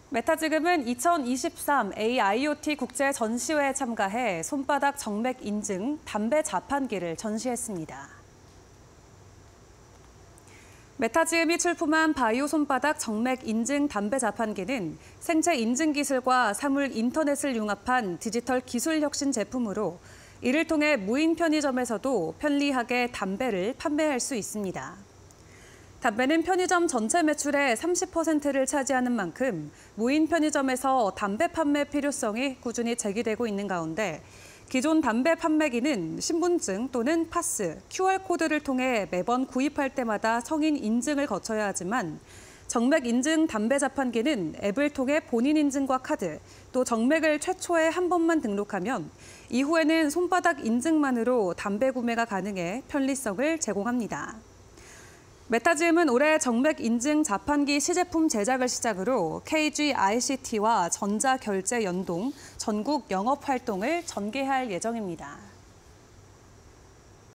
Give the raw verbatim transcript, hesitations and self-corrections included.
메타지금은 이천이십삼 에이아이오티 국제 전시회에 참가해 손바닥 정맥 인증 담배 자판기를 전시했습니다. 메타지금이 출품한 바이오 손바닥 정맥 인증 담배 자판기는 생체 인증 기술과 사물 인터넷을 융합한 디지털 기술 혁신 제품으로 이를 통해 무인 편의점에서도 편리하게 담배를 판매할 수 있습니다. 담배는 편의점 전체 매출의 삼십 퍼센트를 차지하는 만큼 무인 편의점에서 담배 판매 필요성이 꾸준히 제기되고 있는 가운데 기존 담배 판매기는 신분증 또는 파스, 큐알코드를 통해 매번 구입할 때마다 성인 인증을 거쳐야 하지만 정맥 인증 담배 자판기는 앱을 통해 본인 인증과 카드, 또 정맥을 최초에 한 번만 등록하면 이후에는 손바닥 인증만으로 담배 구매가 가능해 편리성을 제공합니다. 메타지금은 올해 정맥 인증 자판기 시제품 제작을 시작으로 케이지아이씨티와 전자결제 연동, 전국 영업 활동을 전개할 예정입니다.